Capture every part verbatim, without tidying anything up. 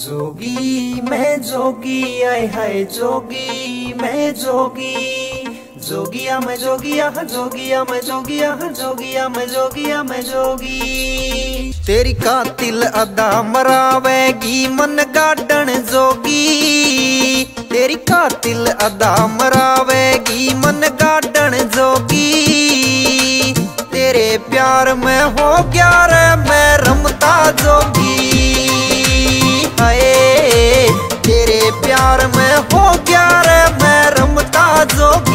जोगी मैं जोगी आए हाय जोगी मैं जोगी जोगिया मैं जोगिया जोगिया मैं जोगिया जोगिया मैं जोगिया मैं जोगी। तेरी कातिल अदा मरावेगी मन गार्डन जोगी, तेरी कातिल अदा मरावेगी मन गार्डन जोगी। तेरे प्यार में हो गया रे मैं रमता जोगी, हाय तेरे प्यार में हो गया रे मैं रमता जोगी।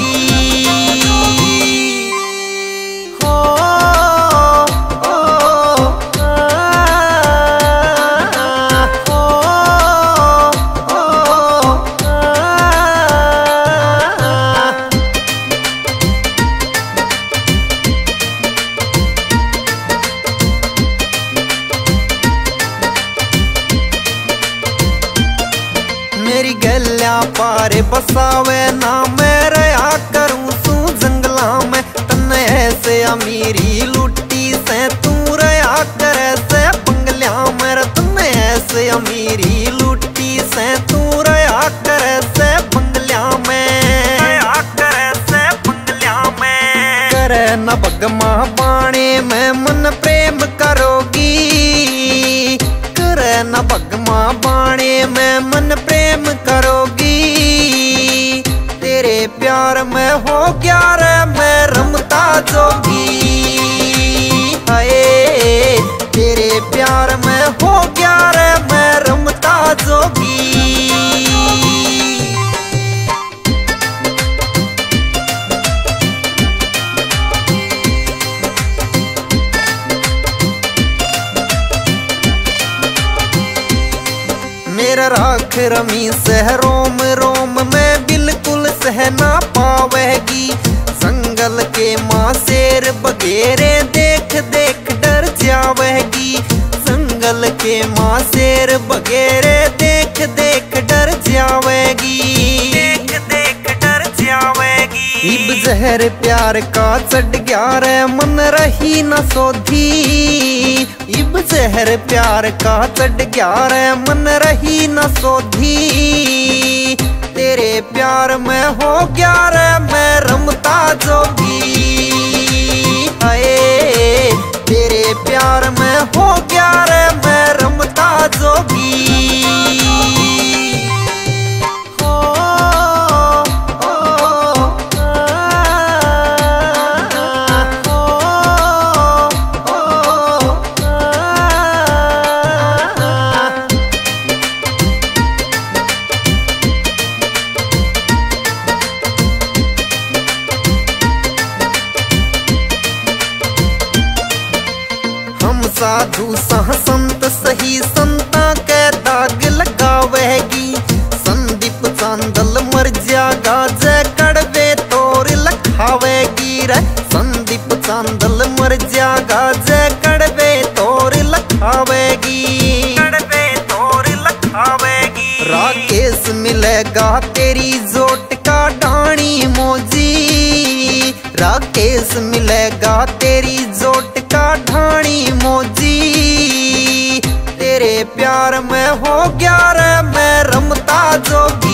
मेरी गलिया पारे बसावे ना मैं रहा करूं तू जंगला में, तन्ने ऐसे अमीरी लुटी से तू रहा करे से बंगलिया में, तन्ने ऐसे अमीरी लुटी से तू रहा करे से बंगलिया में, रहा करे से बंगलिया में। करे न भगमा बाणे में मन प्रेम करोगी, करे न भगमा बाणे में मन प्रेम करोगी। तेरे प्यार में हो गया रे मैं रमता जोगी, हाय तेरे प्यार में हो गया रे मैं रमता जोगी। मेरा राख रमी सह रोम रोम में बिल्कुल सह ना पावेगी, संगल के माँ शेर बगेरे देख देख डर जावेगी, संगल के माँ शेर बगेरे देख देख डर जावेगी, देख देख डर जावेगी। इब जहर प्यार का चढ़ गया रे मन रही न सोधी, इब जहर प्यार का चढ़ गया रे मन रही न सोधी। तेरे प्यार में हो गया रे मैं रमता जोगी, हाय तेरे प्यार में हो गया रे मैं रमता जोगी। साधु सह संत सही संता के दाग लगावेगी, संदीप चांदल मर जागा जय कड़वे तोर लखावेगी रे, संदीप चांदल मर जागा जय कड़वे तोर लखावेगी, कड़वे तोर लखावेगी। राकेश मिलेगा तेरी जोट का डाणी मोजी, राकेश मिलेगा तेरी जोट का ढाणी मोजी। तेरे प्यार में हो गया रे मैं रमता जोगी।